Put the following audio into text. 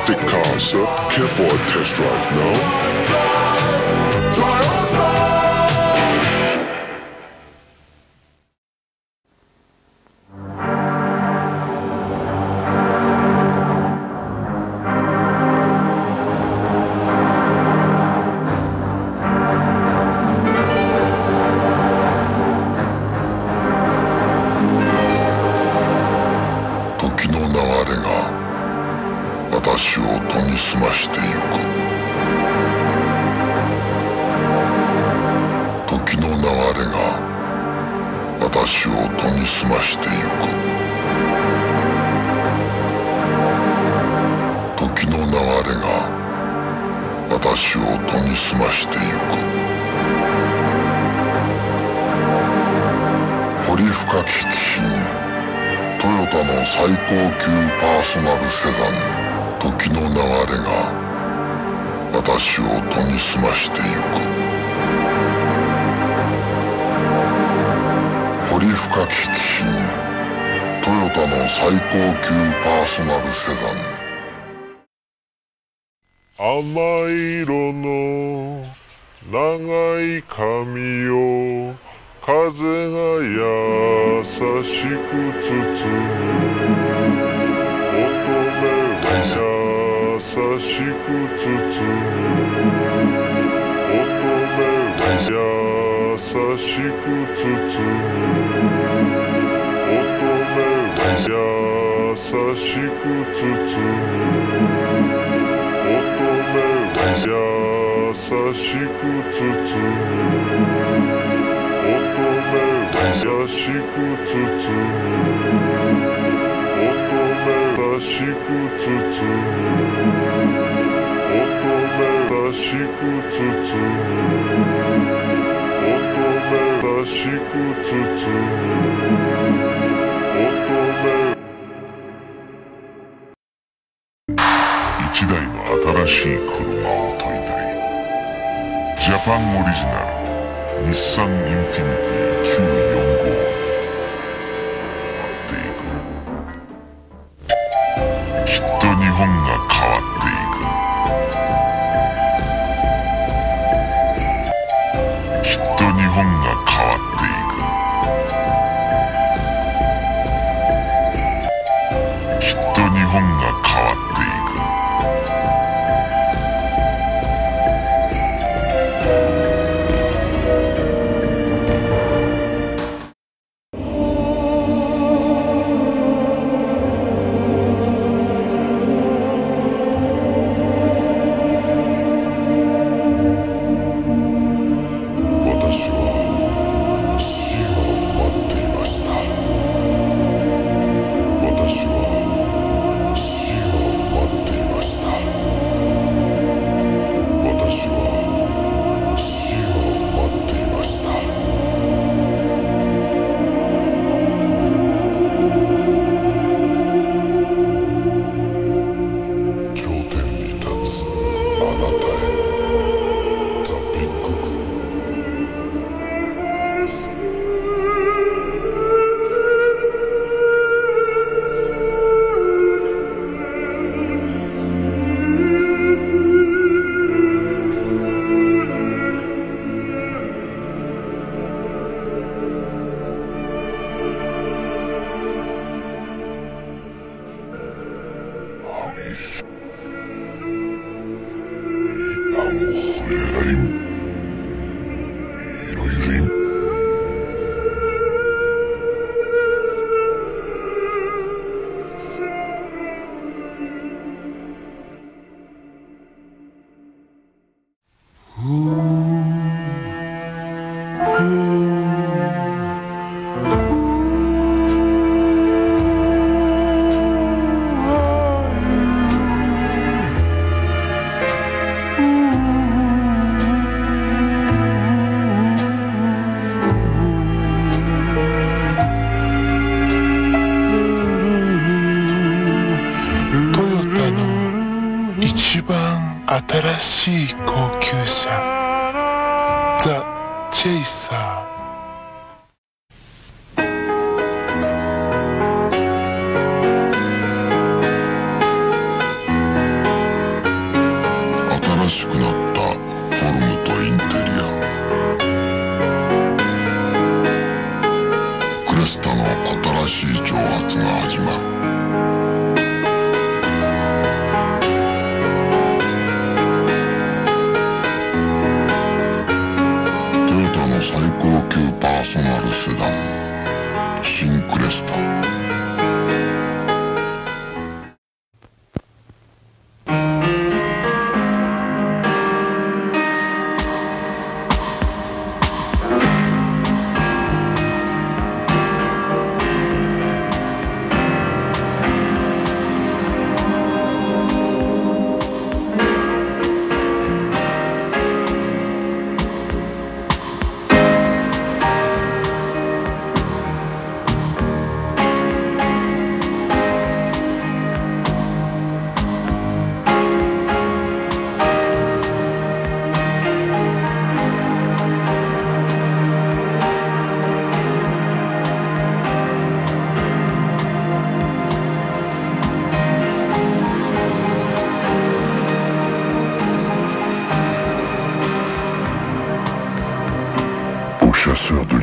fantastic car, sir. Care for a test drive, no? Toyota! 時の流れが私を研ぎ澄ましてゆく。時の流れが私を研ぎ澄ましてゆく。時の流れが私を研ぎ澄ましてゆく。掘り深き気品、トヨタの最高級パーソナルセダン、時の流れが私を研ぎ澄ましてゆく。掘り深き気品、トヨタの最高級パーソナルセダン。甘い色の長い髪を風が優しく包む。乙女が優しく包む。乙女が優しく包む。乙女が優しく包む。乙女が優しく包む。乙女が優しく包む。乙女優しく包む。乙女優しく包む。乙女優しく包む。乙女。一台の新しい車を撮りたい。ジャパンオリジナル日産インフィニティ945っていく。きっと日本が変わっていく。きっと日本が変わっていく。きっと日本が変わっていく。一番新しい高級車ザ・チェイサー。 せやで。